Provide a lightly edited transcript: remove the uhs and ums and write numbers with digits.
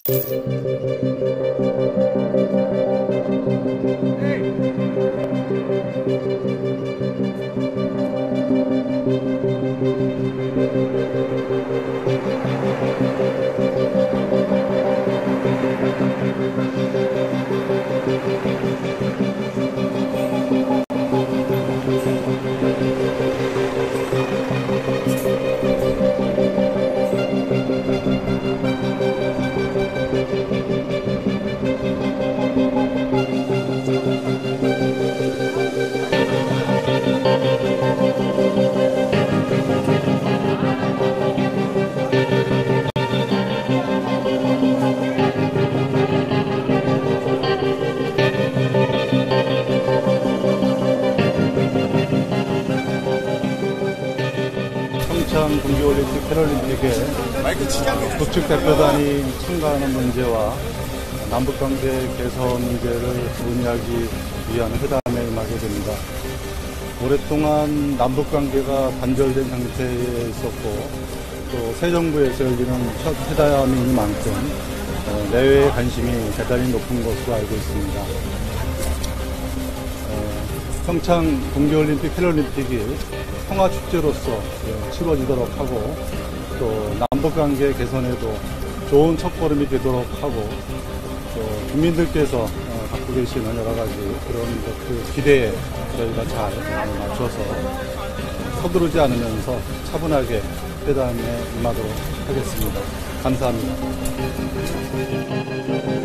평창 동계올림픽 패럴림픽에 북측 대표단이 참가하는 문제와 남북관계 개선 문제를 논의하기 위한 회담에 임하게 됩니다. 오랫동안 남북관계가 단절된 상태에 있었고 또 새 정부에서 열리는 첫 회담인 만큼 내외의 관심이 대단히 높은 것으로 알고 있습니다. 평창 동계올림픽 패럴림픽이 평화축제로서 치러지도록 하고 또 남북관계 개선에도 좋은 첫걸음이 되도록 하고 또 국민들께서 갖고 계시는 여러 가지 그런 그 기대에 저희가 잘 맞춰서 서두르지 않으면서 차분하게 회담에 임하도록 하겠습니다. 감사합니다.